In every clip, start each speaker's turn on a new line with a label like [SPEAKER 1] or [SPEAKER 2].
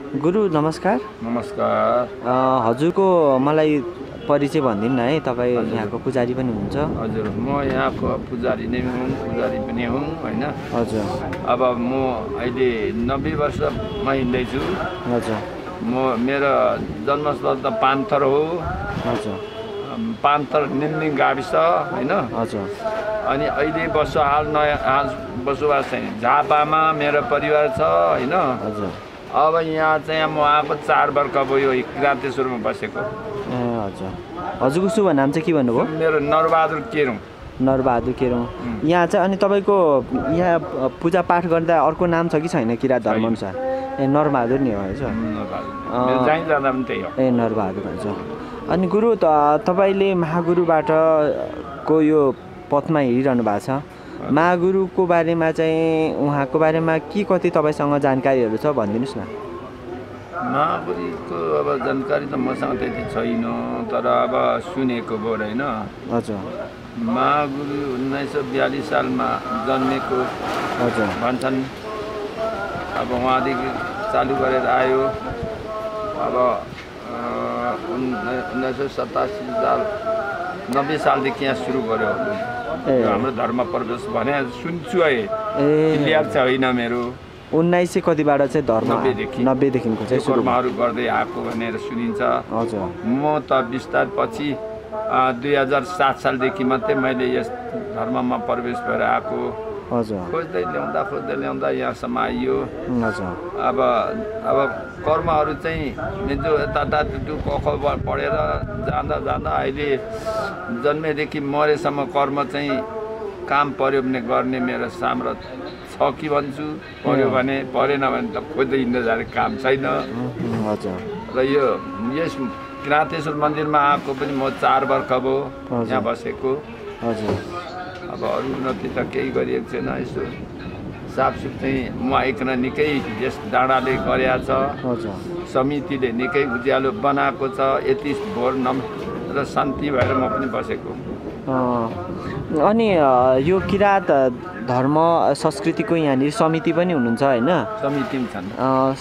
[SPEAKER 1] गुरु नमस्कार।
[SPEAKER 2] नमस्कार।
[SPEAKER 1] हजुरको मलाई परिचय भनिदिनु न है, तपाईँ यहाँको पुजारी पनि हुनुहुन्छ?
[SPEAKER 2] हजुर, म यहाँको पुजारी नै हुँ, पुजारी पनि हुँ हैन।
[SPEAKER 1] हजुर।
[SPEAKER 2] अब म अहिले 90 वर्षमा हिँड्दैछु।
[SPEAKER 1] हजुर।
[SPEAKER 2] मेरो जन्मस्थल त पान्थर हो।
[SPEAKER 1] हजुर।
[SPEAKER 2] पान्थर निम्नी गाविस हैन।
[SPEAKER 1] हजुर।
[SPEAKER 2] अनि अहिले हाल बसोबास चाहिँ झापामा मेरो परिवार छ हैन।
[SPEAKER 1] हजुर।
[SPEAKER 2] अब यहाँ चाहिँ म आएको 4 वर्ष भयो, किराँतेश्वरमा बसेको।
[SPEAKER 1] ए हजुर। हजुरको शुभ नाम चाहिँ के भन्नुभयो?
[SPEAKER 2] मेरो नरबहादुर केरुङ।
[SPEAKER 1] नरबहादुर केरुङ। यहाँ चाहिँ अनि तपाईँको यहाँ पूजा पाठ गर्दा अर्को नाम छ कि छैन किराँत धर्मअनुसार? ए नरबहादुर नि हो है सर?
[SPEAKER 2] मेरो जहीँ जाँदा पनि त्यही हो।
[SPEAKER 1] ए नरबहादुर हुन्छ। अनि गुरु तपाईँले महागुरुबाट को यो पथमा हिँडिरहनु भएको छ, महागुरुको बारेमा चाहिँ उहाँको बारेमा के कति तपाईँसँग जानकारीहरू छ भनिदिनुहोस् न।
[SPEAKER 2] महागुरुको अब जानकारी त मसँग त्यति छैन, तर अब सुनेको भयो होइन।
[SPEAKER 1] हजुर।
[SPEAKER 2] महागुरु 1942 सालमा जन्मेको भन्छन्। अब उहाँदेखि चालु गरेर आयो। अब 1987 साल 90 सालदेखि यहाँ सुरु गर्यो हाम्रो धर्म प्रवेश भने सुन्छु है। क्लियर छैन मेरो।
[SPEAKER 1] 1900 कतिबाट चाहिँ धर्म 90 देखिको चाहिँ
[SPEAKER 2] कर्महरू गर्दै आएको भनेर सुनिन्छ।
[SPEAKER 1] हजुर।
[SPEAKER 2] म त बिस्तार पछि 2007 सालदेखि मात्रै मैले यस धर्ममा प्रवेश भएर आएको।
[SPEAKER 1] हजुर।
[SPEAKER 2] खोज्दै ल्याउँदा यहाँसम्म आइयो।
[SPEAKER 1] हजुर।
[SPEAKER 2] अब कर्महरू चाहिँ जो यता पढेर जाँदा अहिले जन्मेदेखि मरेसम्म कर्म चाहिँ काम पर्यो भने गर्ने मेरो सामर्थ्य छ कि भन्छु। पर्यो भने, परेन भने त खोज्दै हिँड्दै जाने काम छैन।
[SPEAKER 1] हजुर।
[SPEAKER 2] र यस किराँतेश्वर मन्दिरमा आएको पनि म 4 वर्ष भयो यहाँ बसेको।
[SPEAKER 1] हजुर।
[SPEAKER 2] अब अरू उन्नति त केही गरिएको छैन। यसो साफसुफ चाहिँ म आइकन निकै यस डाँडाले गरेको छ। समितिले निकै उज्यालो बनाएको छ। यति भोर र शान्ति भएर म पनि बसेको।
[SPEAKER 1] अनि यो किराँत धर्म संस्कृतिको यहाँनिर समिति पनि हुनुहुन्छ होइन?
[SPEAKER 2] समिति पनि छन्।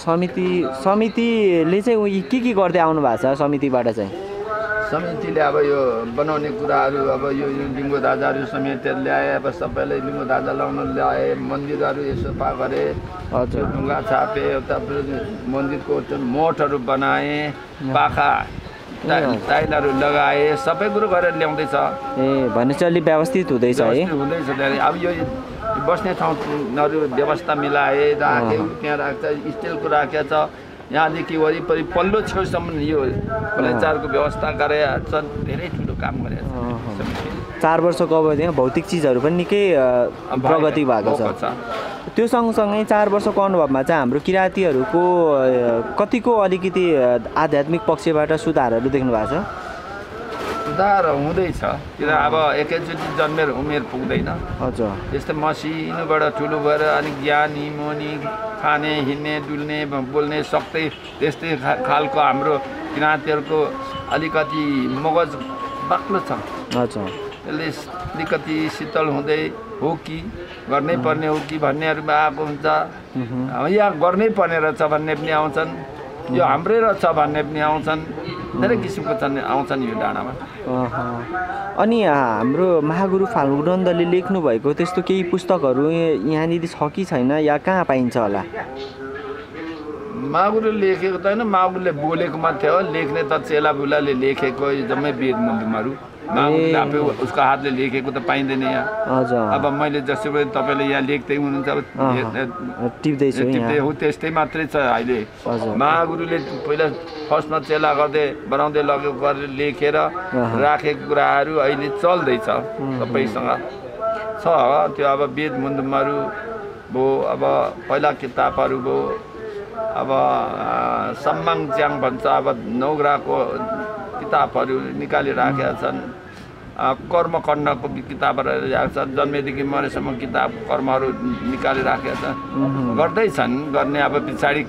[SPEAKER 1] समितिले चाहिँ के गर्दै आउनु भएको छ समितिबाट चाहिँ?
[SPEAKER 2] समितिले अब यो बनाउने कुराहरू, अब यो लिङ्गो दाजाहरू समेटेर ल्याए। अब सबैले लिङ्गो दाजा लाउन ल्याए। मन्दिरहरू यसो सफा गरे। हजुर। ढुङ्गा छापे। उता मन्दिरको मोठहरू बनाए। पाखा टाइलहरू लगाए। सबै कुरो गरेर ल्याउँदैछ।
[SPEAKER 1] ए भनेपछि अलि व्यवस्थित हुँदैछ है?
[SPEAKER 2] हुँदैछ। अब यो बस्ने ठाउँहरू व्यवस्था मिलाए। राखे, त्यहाँ राख्छ, स्टिलको राखेको छ। यहाँदेखि वरिपरि पल्लो छेउसम्म यो कलेचारको व्यवस्था गरेर धेरै ठुलो काम गरेको छ।
[SPEAKER 1] 4 वर्षको अवधिमा भौतिक चिजहरू पनि निकै प्रगति भएको छ। त्यो सँगसँगै 4 वर्षको अनुभवमा चाहिँ हाम्रो किराँतीहरूको कतिको अलिकति आध्यात्मिक पक्षबाट सुधारहरू देख्नु भएको छ?
[SPEAKER 2] सुधार हुँदैछ। किन अब एकैचोटि जन्मेर उमेर पुग्दैन।
[SPEAKER 1] हजुर।
[SPEAKER 2] त्यस्तै मसिनोबाट ठुलो भएर अनि ज्ञानी मुनि खाने, हिँड्ने, डुल्ने, बोल्ने सक्दै त्यस्तै खालको हाम्रो किराँतीहरूको अलिकति मगज बाक्लो छ।
[SPEAKER 1] हजुर।
[SPEAKER 2] त्यसले अलिकति शीतल हुँदै हो कि गर्नै पर्ने हो कि भन्नेहरूमा आएको हुन्छ। यहाँ गर्नै पर्ने रहेछ भन्ने पनि आउँछन्। यो हाम्रै रहेछ भन्ने पनि आउँछन्। धेरै किसिमको आउँछन् यो डाँडामा।
[SPEAKER 1] अनि हाम्रो महागुरु फाल्गुनन्दले लेख्नु भएको त्यस्तो केही पुस्तकहरू यहाँनिर छ कि छैन, या कहाँ पाइन्छ होला?
[SPEAKER 2] महागुरुले लेखेको त होइन, महागुरुले बोलेको मात्रै हो। लेख्ने त चेलाबुलाले लेखेको जम्मै वेद मन्दिरहरू। महागुरुले आफै उसको हातले लेखेको त पाइँदैन यहाँ।
[SPEAKER 1] हजुर।
[SPEAKER 2] अब मैले जस्तो तपाईँले यहाँ लेख्दै हुनुहुन्छ,
[SPEAKER 1] टिप्दैछु
[SPEAKER 2] हो त्यस्तै मात्रै छ अहिले। महागुरुले पहिला फर्स्टमा चेला गर्दै बनाउँदै लगेको गरेर लेखेर राखेको कुराहरू अहिले चल्दैछ सबैसँग छ। त्यो अब वेद मन्दिरहरू भयो, अब पहिला किताबहरू भयो। अब सम्माङ च्याङ भन्छ, अब नौग्राको किताबहरू निकालिराखेका छन्। कर्मखण्डको किताबहरू राखेका छन्। जन्मेदेखि मरेसम्म किताब कर्महरू निकालिराखेका छन्। गर्दैछन् गर्ने। अब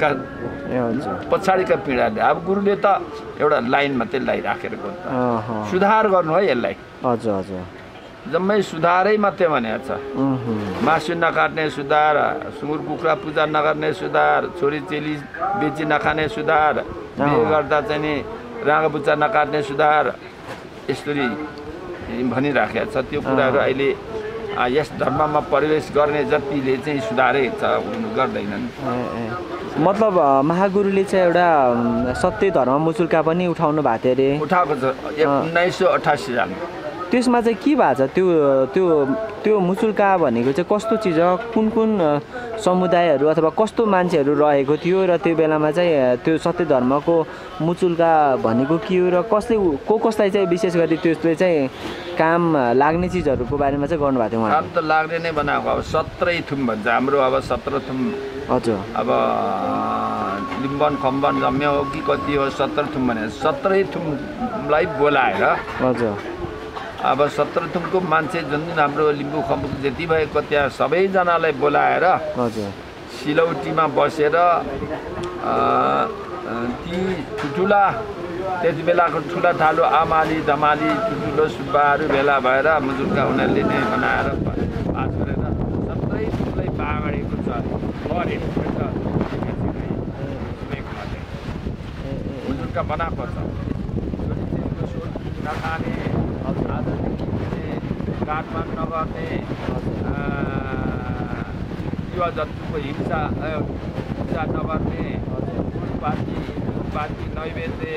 [SPEAKER 2] पछाडिका पिँढीले अब गुरुले त एउटा लाइन मात्रै लगाइराखेको सुधार गर्नु है यसलाई।
[SPEAKER 1] हजुर। हजुर।
[SPEAKER 2] जम्मै सुधारै मात्रै भनेको छ। मासु नकाट्ने सुधार, सुँगुर कुखुरा पूजा नगर्ने सुधार, छोरी चेली बेची नखाने सुधार, बिहे गर्दा चाहिँ नि राँगो बुच्चा नकाट्ने सुधार, यसरी भनिराखेको छ। त्यो कुराहरू अहिले यस धर्ममा प्रवेश गर्ने जतिले चाहिँ सुधारै गर्दैनन्।
[SPEAKER 1] मतलब महागुरुले चाहिँ एउटा सत्य धर्म मुचुल्का पनि उठाउनु भएको थियो अरे।
[SPEAKER 2] उठाएको छ 1988 सालमा।
[SPEAKER 1] त्यसमा चाहिँ के भएको छ? त्यो त्यो त्यो मुचुल्का भनेको चाहिँ कस्तो चिज हो? कुन कुन समुदायहरू अथवा कस्तो मान्छेहरू रहेको थियो र त्यो बेलामा चाहिँ त्यो सत्य धर्मको मुचुल्का भनेको के हो र कसलाई चाहिँ विशेष गरी त्यसले चाहिँ काम लाग्ने चिजहरूको बारेमा चाहिँ गर्नुभएको थियो उहाँले?
[SPEAKER 2] काम त लाग्ने नै बनाएको। अब 17 थुम भन्छ हाम्रो, अब 17 थुम।
[SPEAKER 1] हजुर।
[SPEAKER 2] अब लिम्बन खम्बन जम्या हो कि कति हो 17 थुम भने 17 थुमलाई बोलाएर,
[SPEAKER 1] हजुर,
[SPEAKER 2] अब 17 थुमको मान्छे जुन हाम्रो लिम्बू खम्बु जति भएको त्यहाँ सबैजनालाई बोलाएर,
[SPEAKER 1] हजुर,
[SPEAKER 2] सिलौटीमा बसेर ती ठुला त्यति बेलाको ठुला ठालो आमाली दमाली ठुलो सुब्बाहरू भेला भएर मुजुल्का उनीहरूले नै बनाएर पास गरेर 17 थुमलाई बागडेको छ। मुजुल्का बनाएको छ। नखाने, काठमाड नगर्ने, युवा जन्तुको हिंसा नगर्ने, फुलपाती नैवेद्य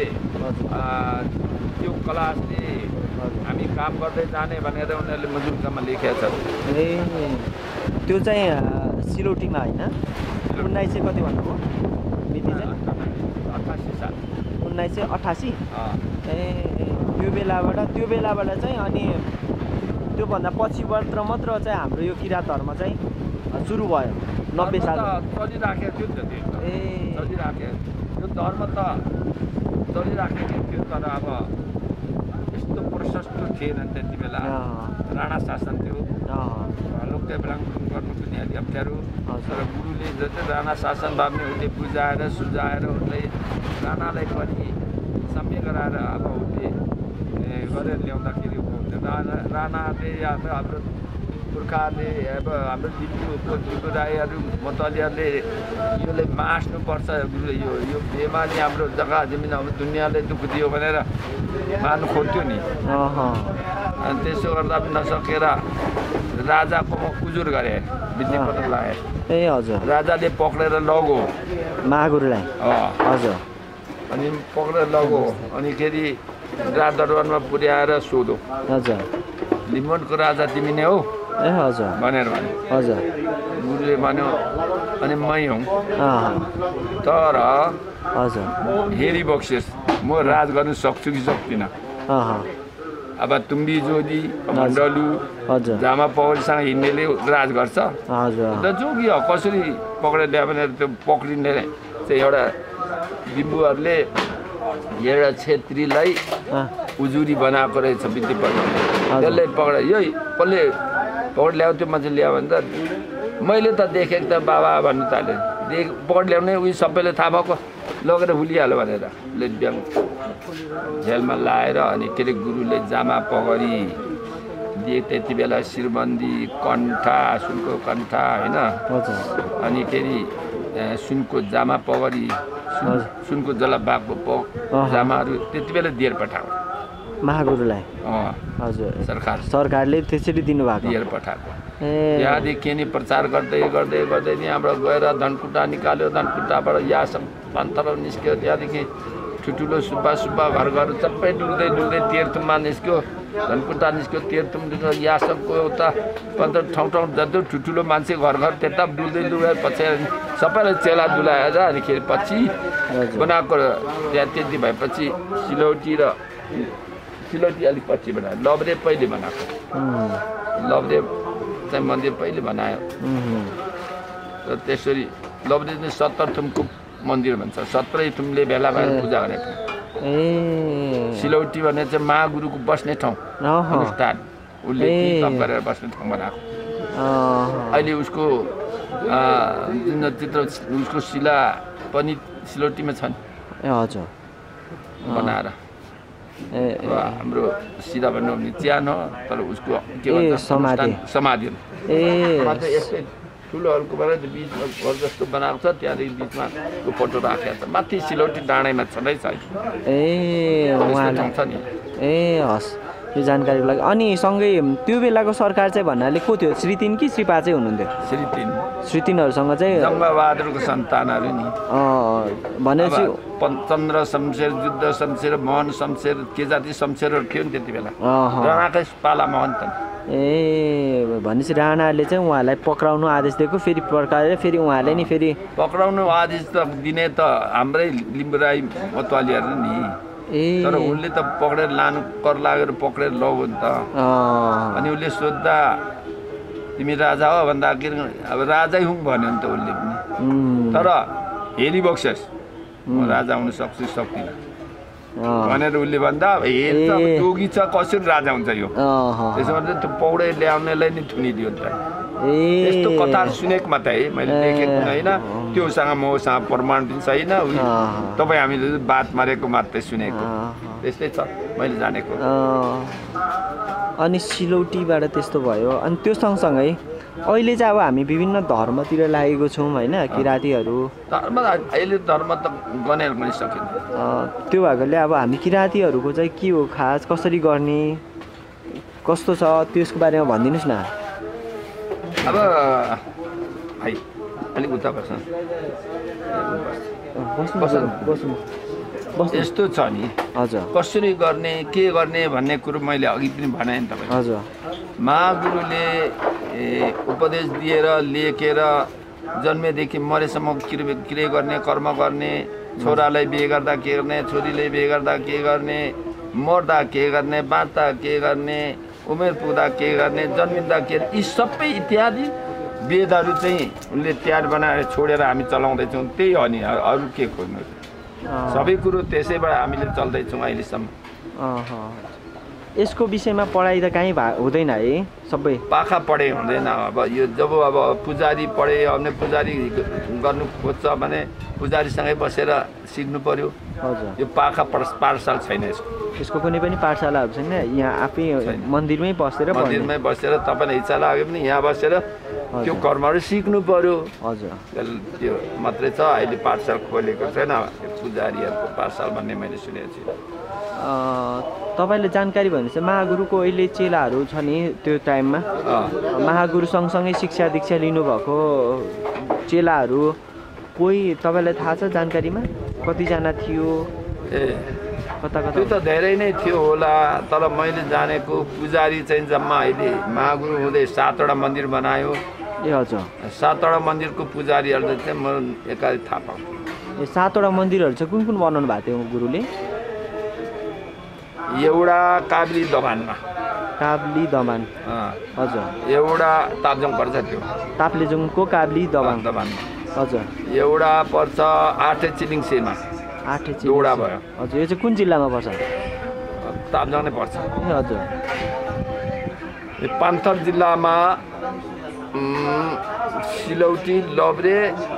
[SPEAKER 2] त्यो कलासले हामी काम गर्दै जाने भनेर उनीहरूले मुजुल्कामा लेखेका छन्।
[SPEAKER 1] ए त्यो चाहिँ सिलौटीमा होइन? 1900 कति भन्नुभयो मिति चाहिँ?
[SPEAKER 2] 88 साल।
[SPEAKER 1] 1988? ए त्यो बेलाबाट चाहिँ अनि त्योभन्दा पछि मात्र चाहिँ हाम्रो यो किराँत धर्म चाहिँ सुरु भयो 90 साल।
[SPEAKER 2] चलिराखेको थियो नि त, त्यो चलिराखेको त्यो धर्म त चलिराखेको थियो। तर अब यस्तो प्रशस्त थिएन त्यति बेला, राणा शासन थियो, लोकदेव ब्राह्मण गर्नु पनि अलि अप्ठ्यारो। तर गुरुले जति राणा शासन भए पनि उसले बुझाएर सुझाएर उसले राणालाई पनि सम्य गराएर अब उसले गरेर ल्याउँदाखेरि राणाले या हाम्रो पुर्खाहरूले अब हाम्रो दिल्लीको त्रिपुराईहरू मतलीहरूले योले मास्नुपर्छ, यो बेमारी हाम्रो जग्गा जमिन अब दुनियाँले दुःख दियो भनेर मार्नु खोज्थ्यो नि। अनि त्यसो गर्दा पनि नसकेर राजाको उजुर गरे, विद्यापति लगाए।
[SPEAKER 1] ए हजुर। राजाले
[SPEAKER 2] पक्रेर लग्यो
[SPEAKER 1] महागुरुलाई। हजुर।
[SPEAKER 2] अनि पक्रेर लग्यो, अनि फेरि राजदरबारमा पुर्याएर सोध्यो, हजुर लिम्बनको राजा तिमी नै हो?
[SPEAKER 1] ए हजुर
[SPEAKER 2] भनेर भन्यो।
[SPEAKER 1] हजुर।
[SPEAKER 2] गुरुले भन्यो अनि मै हुँ, तर
[SPEAKER 1] हजुर
[SPEAKER 2] हेरी बक्सेस म राज गर्न सक्छु कि सक्दिनँ। अब तुम्बी जोगी मण्डलु जामा पौडीसँग हिँड्नेले राज गर्छ, अन्त जोगी हो कसरी पक्रेर ल्यायो भने त्यो पक्रिने चाहिँ एउटा लिम्बूहरूले एउटा छेत्रीलाई उजुरी बनाएको रहेछ विद्यापति। त्यसले पक्रेर यही कसले पक्रेर ल्यायो त्यो मान्छे ल्यायो भने त मैले त देखेँ त बाबा भन्नु थाल्यो, पक्रेर ल्याउने उयो सबैले थाहा भएको लगेर हुलिहाल्यो भनेर झेलमा लाएर अनि के अरे गुरुले जामा पगरी दिए त्यति बेला शिरबन्दी कण्ठा सुनको कण्ठा होइन, अनि के अरे सुनको जामा पगरी सुनको जलाबागको जामाहरू त्यति बेला दिएर पठाएको
[SPEAKER 1] महागुरुलाई। हजुर सरकारले त्यसरी दिनुभएको
[SPEAKER 2] दिएर पठाएको। यहाँदेखि के नि प्रचार गर्दै गर्दै गर्दै नि हाम्रो गएर धनकुटा निकाल्यो, धनकुटाबाट यहाँसम्म पन्थर निस्क्यो, त्यहाँदेखि ठुल्ठुलो सुब्बा घर सबै डुल्दै डुल्दै तेह्रथुममा निस्क्यो, धनकुटा निस्क्यो, तेह्रथुम यहाँसम्मको एउटा पन्ध्र ठाउँ जति ठुल्ठुलो मान्छे घर त्यता डुल्दै डुल्दै पछि सबैलाई चेला डुलाएर अनिखेरि पछि बनाएको त्यहाँ त्यति भएपछि सिलौटी अलिक पछि बनायो, लभदेव पहिले बनाएको, लभदेव चाहिँ मन्दिर पहिले बनायो। र त्यसरी लभदेव चाहिँ 70 थुमको मन्दिर भन्छ, 17 थुमले भेला भएर पूजा गरेको। सिलौटी भने चाहिँ महागुरुको बस्ने ठाउँ, अनुष्ठान उसले तप गरेर बस्ने ठाउँ बनाएको। अहिले उसको जुन चित्र उसको शिला पनि सिलौटीमा छन्।
[SPEAKER 1] हजुर
[SPEAKER 2] बनाएर अब हाम्रो सिधा भन्नु भने च्यान हो तर उसको के भन्छ समाधि यस्तै ठुलो हल्कोबाट बिचमा घर जस्तो बनाएको छ त्यहाँदेखि बिचमा त्यो फोटो राखेको छ माथि सिलौटी डाँडैमा छँदै छ नि
[SPEAKER 1] हस् यो जानकारीको लागि अनि सँगै त्यो बेलाको सरकार चाहिँ भन्नाले को थियो श्री 3 कि श्री 5 हुनुहुन्थ्यो श्री 3हरूसँग चाहिँ
[SPEAKER 2] जङ्गबहादुरको सन्तानहरू नि
[SPEAKER 1] भनेपछि
[SPEAKER 2] चन्द्र शमशेर युद्ध शमशेर मोहन शमशेर के जाति शमशेरहरू थियो नि त्यति बेला राणाकै पाला महन्त
[SPEAKER 1] भनेपछि राणाले चाहिँ उहाँलाई पक्राउनु आदेश दिएको फेरि प्रकारेर फेरि उहाँले नि फेरि
[SPEAKER 2] पक्राउनु आदेश त दिने त हाम्रै लिम्बू राई मतवालीहरू नि तर उनले त पक्रेर लानु कर लागेर पक्रेर लग्यो नि त अनि उसले सोद्धा तिमी राजा हो भन्दाखेरि अब राजै हुँ भन्यो नि त उसले पनि तर हेरी बक्सेस म राजा हुन सक्छु सक्दिनँ भनेर उसले भन्दा हेर त जोगी छ कसरी राजा हुन्छ यो त्यसो भने त्यो पौडे ल्याउनेलाई नि थुनिदियो नि त यस्तो कथा सुनेको मात्रै है मैले देखेको होइन त्योसँग मसँग प्रमाण पनि छैन तपाईँ हामीले बात मारेको मात्रै सुनेको त्यस्तै छ मैले जानेको
[SPEAKER 1] अनि सिलौटीबाट त्यस्तो भयो अनि त्यो सँगसँगै अहिले चाहिँ अब हामी विभिन्न धर्मतिर लागेको छौँ होइन किराँतीहरू
[SPEAKER 2] धर्म अहिले धर्म त गनेर पनि सकिन्छ
[SPEAKER 1] त्यो भएकोले अब हामी किराँतीहरूको चाहिँ के हो खास कसरी गर्ने कस्तो छ त्यसको बारेमा भनिदिनुहोस् न
[SPEAKER 2] अब भाइ अलिक उता यस्तो छ नि
[SPEAKER 1] हजुर
[SPEAKER 2] कसरी गर्ने के गर्ने भन्ने कुरो मैले अघि पनि भने नि तपाईँ
[SPEAKER 1] हजुर
[SPEAKER 2] महागुरुले उपदेश दिएर लेखेर जन्मेदेखि मरेसम्म क्रिया गर्ने कर्म गर्ने छोरालाई बिहे गर्दा के गर्ने छोरीले बिहे गर्दा के गर्ने मर्दा के गर्ने बाँच्दा के गर्ने उमेर पुग्दा के गर्ने जन्मिँदा के यी सबै इत्यादि वेदहरू चाहिँ उनले तयार बनाएर छोडेर हामी चलाउँदैछौँ त्यही हो नि अरू के खोज्नु सबै कुरो त्यसैबाट हामीले चल्दैछौँ अहिलेसम्म
[SPEAKER 1] यसको विषयमा पढाइ त कहीँ हुँदैन है सबै
[SPEAKER 2] पाखा पढे हुँदैन अब यो जब अब पुजारी पढे भने पुजारी गर्नु खोज्छ भने पुजारीसँगै बसेर सिक्नु पर्यो
[SPEAKER 1] हजुर यो
[SPEAKER 2] पाखा पाठशाला छैन
[SPEAKER 1] यसको कुनै पनि पाठशालाहरू छैन यहाँ आफै मन्दिरमै बसेर
[SPEAKER 2] तपाईँलाई इच्छा लाग्यो भने यहाँ बसेर त्यो कर्महरू सिक्नु पर्यो
[SPEAKER 1] हजुर
[SPEAKER 2] त्यो मात्रै छ अहिले पाठशाला खोलेको छैन पुजारीहरूको पाठशाला भन्ने मैले सुनेको छु
[SPEAKER 1] तपाईँले जानकारी भनेपछि महागुरुको अहिले चेलाहरू छ नि त्यो टाइममा महागुरु सँगसँगै शिक्षा दीक्षा लिनुभएको चेलाहरू कोही तपाईँलाई थाहा छ जानकारीमा कतिजना थियो कता कता
[SPEAKER 2] त्यो त धेरै नै थियो होला तर मैले जानेको पुजारी चाहिँ जम्मा अहिले महागुरु हुँदै 7वटा मन्दिर बनायो
[SPEAKER 1] ए हजुर
[SPEAKER 2] 7वटा मन्दिरको पुजारीहरूले चाहिँ म एकाले थाहा पाऊँ
[SPEAKER 1] ए 7वटा मन्दिरहरू चाहिँ कुन कुन बनाउनु भएको थियो गुरुले
[SPEAKER 2] एउटा काब्ली दमानमा
[SPEAKER 1] काब्ली दमान हजुर
[SPEAKER 2] एउटा ताप्लेजुङ पर्छ त्यो
[SPEAKER 1] ताप्लेजुङको काब्ली दमानमा हजुर
[SPEAKER 2] एउटा पर्छ 8 चिलिङसेमा
[SPEAKER 1] 8
[SPEAKER 2] दोडा भयो
[SPEAKER 1] हजुर यो चाहिँ कुन जिल्लामा पर्छ
[SPEAKER 2] ताप्लेजुङ नै पर्छ
[SPEAKER 1] ए हजुर
[SPEAKER 2] पान्थर जिल्लामा सिलौटी लब्रे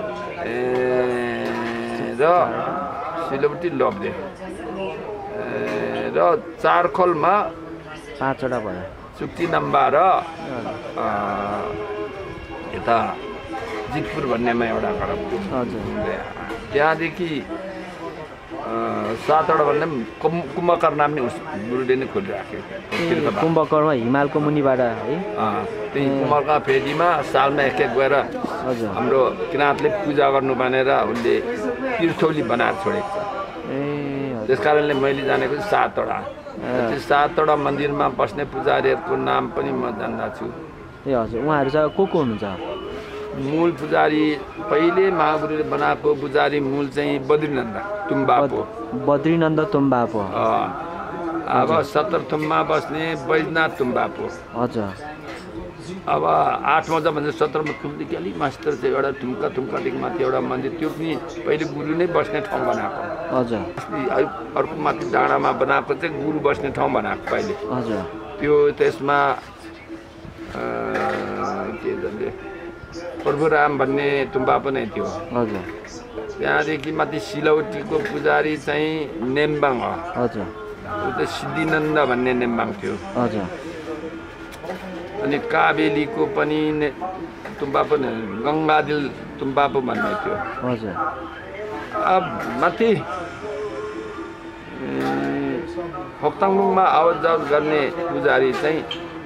[SPEAKER 2] र चारखोलमा
[SPEAKER 1] 5वटा भयो
[SPEAKER 2] चुक्ती नम्बा र यता जितपुर भन्नेमा एउटा
[SPEAKER 1] हजुर
[SPEAKER 2] त्यहाँदेखि 7वटा भन्दा कुम्भकर्ण नाम नि गुरुले नै खोलिराखेको
[SPEAKER 1] कुम्भकर्ण हिमालको मुनिबाट है
[SPEAKER 2] त्यही कुम्भकर्ण फेदीमा सालमा एक गएर
[SPEAKER 1] हजुर
[SPEAKER 2] हाम्रो किराँतले पूजा गर्नु भनेर उसले तीर्थौली बनाएर छोडेको छ त्यस कारणले मैले जानेको 7वटा त्यो 7वटा मन्दिरमा बस्ने पुजारीहरूको नाम पनि म जान्दछु
[SPEAKER 1] ए हजुर उहाँहरू चाहिँ को हुनुहुन्छ
[SPEAKER 2] मूल पुजारी पहिले महागुरुले बनाएको पुजारी मूल चाहिँ बद्रीनन्द तुम्बापो अब 17 थुममा बस्ने बैजनाथ तुम्बापो
[SPEAKER 1] हजुर
[SPEAKER 2] अब 8मा जब 17मा थुमदेखि अलिक मास्टर चाहिँ एउटा थुम्कादेखि माथि एउटा मन्दिर त्यो पनि पहिले गुरु नै बस्ने ठाउँ बनाएको
[SPEAKER 1] हजुर
[SPEAKER 2] अर्को माथि डाँडामा बनाएको चाहिँ गुरु बस्ने ठाउँ बनाएको पहिले
[SPEAKER 1] हजुर
[SPEAKER 2] त्यो त्यसमा के भन्छ प्रभुराम भन्ने तुम्बापो नै थियो
[SPEAKER 1] हजुर
[SPEAKER 2] त्यहाँदेखि माथि सिलौटीको पुजारी चाहिँ नेम्बाङ हो
[SPEAKER 1] हजुर
[SPEAKER 2] ऊ त सिद्धिनन्द भन्ने नेम्बाङ थियो।
[SPEAKER 1] हजुर।
[SPEAKER 2] अनि काबेलीको पनि तुम्बापो गङ्गादिल तुम्बापो भन्ने थियो।
[SPEAKER 1] हजुर।
[SPEAKER 2] अब माथि फोक्ताङलुङमा आवाज जावत गर्ने पुजारी चाहिँ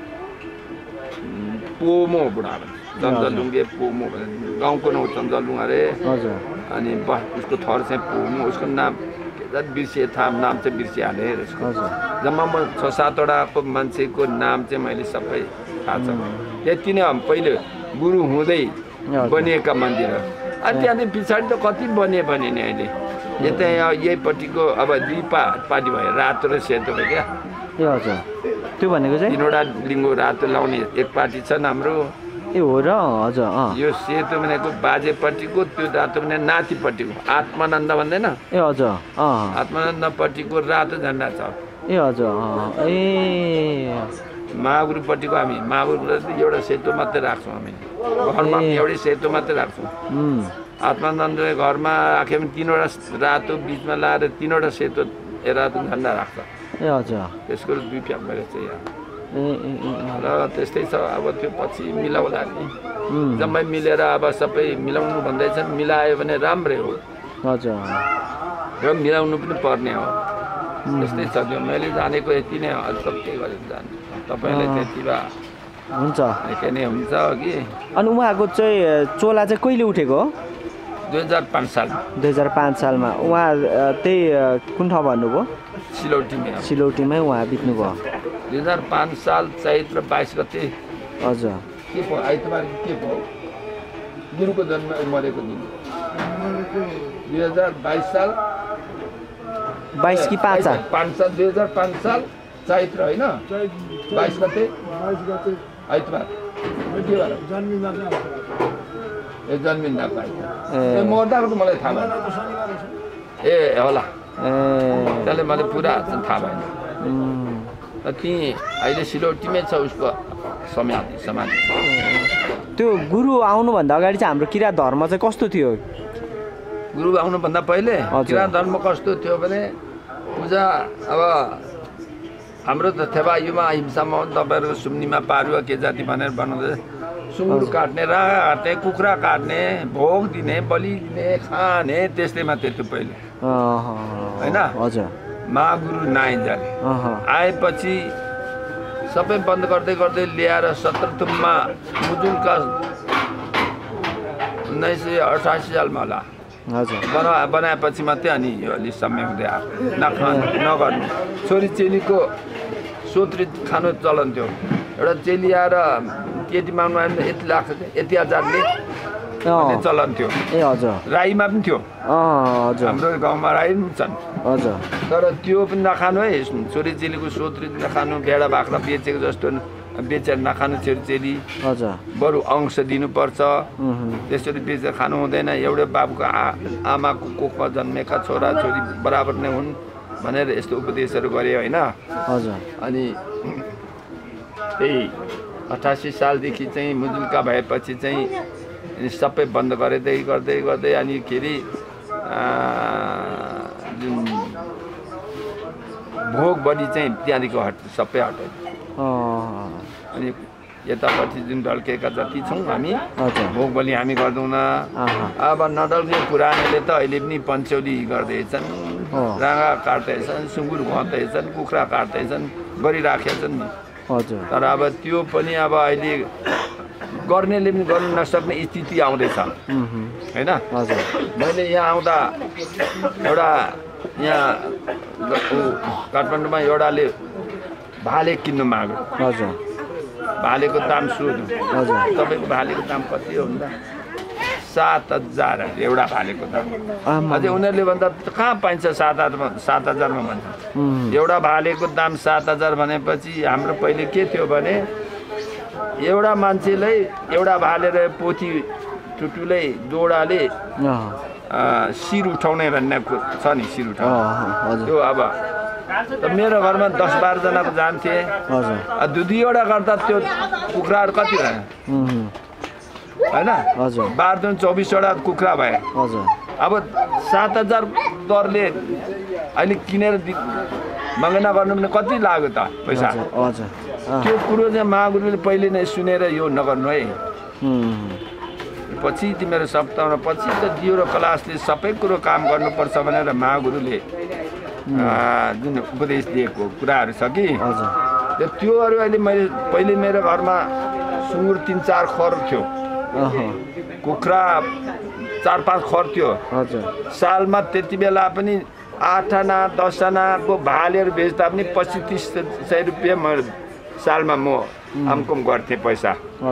[SPEAKER 2] पोमो बुढा चम्चलुङ्गे पोमो भने गाउँको नाउँ चम्चलुङ अरे।
[SPEAKER 1] हजुर।
[SPEAKER 2] अनि उसको थर चाहिँ पोमो, उसको नाम बिर्सिए नाम चाहिँ बिर्सिहालेँ यसको। जम्मा म 6-7 वटाको मान्छेको नाम चाहिँ मैले सबै थाहा छ। त्यति नै पहिले गुरु हुँदै बनिएका मन्दिर। अनि त्यहाँदेखि पछाडि त कति बने नि अहिले। यता यहीपट्टिको अब 2 पार्टी भयो, रातो र सेतो भयो क्या।
[SPEAKER 1] ए हजुर। त्यो भनेको चाहिँ
[SPEAKER 2] 3वटा लिङ्गो रातो लाउने एक पार्टी छ हाम्रो।
[SPEAKER 1] ए हो र? हजुर।
[SPEAKER 2] यो सेतो भनेको बाजेपट्टिको, त्यो रातो भने नातिपट्टिको आत्मानन्द भन्दैन?
[SPEAKER 1] ए हजुर।
[SPEAKER 2] आत्मानन्दपट्टिको रातो झन्डा छ।
[SPEAKER 1] ए हजुर। ए
[SPEAKER 2] महागुरुपट्टिको हामी महागुरुलाई एउटा सेतो मात्रै राख्छौँ। हामी घरमा एउटै सेतो मात्रै राख्छौँ। आत्मानन्दले घरमा राख्यो भने 3वटा रातो बिचमा लाएर 3वटा सेतो रातो झन्डा राख्छ।
[SPEAKER 1] ए हजुर।
[SPEAKER 2] त्यसको 2 फ्याक भएको छ यहाँ। र त्यस्तै छ। अब त्यो पछि मिलाउँदा नि जम्मै मिलेर अब सबै मिलाउनु भन्दैछन्। मिलायो भने राम्रै हो।
[SPEAKER 1] हजुर।
[SPEAKER 2] र मिलाउनु पनि पर्ने हो। त्यस्तै छ। त्यो मैले जानेको यति नै हो। अझ के गरेर जान्छु। तपाईँलाई त्यति भए
[SPEAKER 1] हुन्छ
[SPEAKER 2] के नै हुन्छ कि।
[SPEAKER 1] अनि उहाँको चाहिँ चोला चाहिँ कहिले उठेको हो?
[SPEAKER 2] 2005 साल।
[SPEAKER 1] 2005 सालमा। उहाँ त्यही कुन ठाउँ भन्नुभयो? सिलौटीमै उहाँ बित्नुभयो।
[SPEAKER 2] 2005 साल चैत्र 22 गते।
[SPEAKER 1] हजुर।
[SPEAKER 2] के पो आइतबार के पो गुरुको जन्म मरेको दिन 2022 साल
[SPEAKER 1] 22 कि 5 साल?
[SPEAKER 2] 2005 साल चैत्र होइन 22 गते आइतबार। जन्मिँदा मर्दाको त मलाई थाहा भएन। ए होला त्यसले मलाई पुरा थाहा भएन। त्यहीँ अहिले सिलौटीमै छ उसको समाधि।
[SPEAKER 1] त्यो गुरु आउनुभन्दा अगाडि चाहिँ हाम्रो किराँत धर्म चाहिँ कस्तो थियो?
[SPEAKER 2] गुरु आउनुभन्दा पहिले किराँत धर्म कस्तो थियो भने पूजा अब हाम्रो त थेवा युमा हिंसामा तपाईँहरूको सुम्नीमा पारुवा के जाति भनेर बनाउँदै सुँगुर काट्ने, रागा काट्ने, कुखुरा काट्ने, भोग दिने, बलि दिने, खाने, त्यस्तै मात्रै थियो पहिले होइन।
[SPEAKER 1] हजुर।
[SPEAKER 2] महागुरु नाइन्जाले आएपछि सबै बन्द गर्दै ल्याएर 17 थुममा मुजुलका 1988 सालमा होला बनाएपछि मात्रै अनि यो अलि समय हुँदै आयो। नगर्नु छोरी चेलीको सोत्रित खानु चलन थियो। एउटा चेली आएर केटी माग्नु आयो भने यति लाग्छ, यति हजारले चलन थियो।
[SPEAKER 1] ए हजुर।
[SPEAKER 2] राईमा पनि थियो।
[SPEAKER 1] हजुर।
[SPEAKER 2] हाम्रो गाउँमा राई पनि छन्।
[SPEAKER 1] हजुर।
[SPEAKER 2] तर त्यो पनि नखानु है। छोरी चेलीको सोत्रित नखानु, भेडा बाख्रा बेचेको जस्तो बेचेर नखानु छोरी चेली।
[SPEAKER 1] हजुर।
[SPEAKER 2] बरु अंश दिनुपर्छ। त्यसरी बेचेर खानु हुँदैन। एउटै बाबुको आमाको कोखमा जन्मेका छोरा छोरी बराबर नै हुन् भनेर यस्तो उपदेशहरू गरे होइन।
[SPEAKER 1] हजुर।
[SPEAKER 2] अनि त्यही 88 सालदेखि चाहिँ मुजुल्का भएपछि चाहिँ सबै बन्द गर्दै अनि के अरे जुन भोग बढी चाहिँ त्यहाँदेखि सबै हटायो। अनि यतापट्टि जुन ढल्केका जति छौँ हामी भोग बलि हामी गर्दैनौँ। अब नडल्ने पुरानोले त अहिले पनि पन्चौली गर्दैछन्, राँगा काट्दैछन्, सुँगुर घट्दैछन्, कुखुरा काट्दैछन्, गरिराखेछन् नि।
[SPEAKER 1] हजुर।
[SPEAKER 2] तर अब त्यो पनि अब अहिले गर्नेले पनि गर्नु नसक्ने स्थिति आउँदैछ होइन।
[SPEAKER 1] हजुर।
[SPEAKER 2] मैले यहाँ आउँदा एउटा यहाँ काठमाडौँमा एउटाले भाले किन्नु माग्यो।
[SPEAKER 1] हजुर।
[SPEAKER 2] भालेको दाम सोध्नु।
[SPEAKER 1] हजुर।
[SPEAKER 2] तपाईँको भालेको दाम कति हो भन्दा 7,000 एउटा भालेको दाम। अझै उनीहरूले भन्दा कहाँ पाइन्छ 7,000मा भन्छ। एउटा भालेको दाम 7,000 भनेपछि हाम्रो पहिले के थियो भने एउटा मान्छेलाई एउटा भाले र पोथी टुटुलै दोडाले शिर उठाउने भन्ने छ नि, शिर उठाउने त्यो। अब मेरो घरमा 10-12 जनाको जान्थे। दुईवटा गर्दा त्यो कुखुराहरू कति भए होइन। 12-24वटा कुखुरा भए। अब 7,000 दरले अहिले किनेर मङ्गना गर्नु भने कति लाग्यो त पैसा
[SPEAKER 1] हजुर
[SPEAKER 2] त्यो कुरो चाहिँ महागुरुले पहिले नै सुनेर यो नगर्नु है पछि तिमीहरू सप्ताहमा पछि त दियो र क्लासले सबै कुरो काम गर्नुपर्छ भनेर महागुरुले जुन उपदेश दिएको कुराहरू छ कि त्योहरू अहिले मैले पहिले मेरो घरमा सुँगुर 3-4 खर थियो कुखुरा 4-5 खर थियो सालमा त्यति बेला पनि 8 आना 10 आनाको भालेहरू बेच्दा पनि 25-30 रुपियाँ म सालमा म आमकुम गर्थेँ पैसा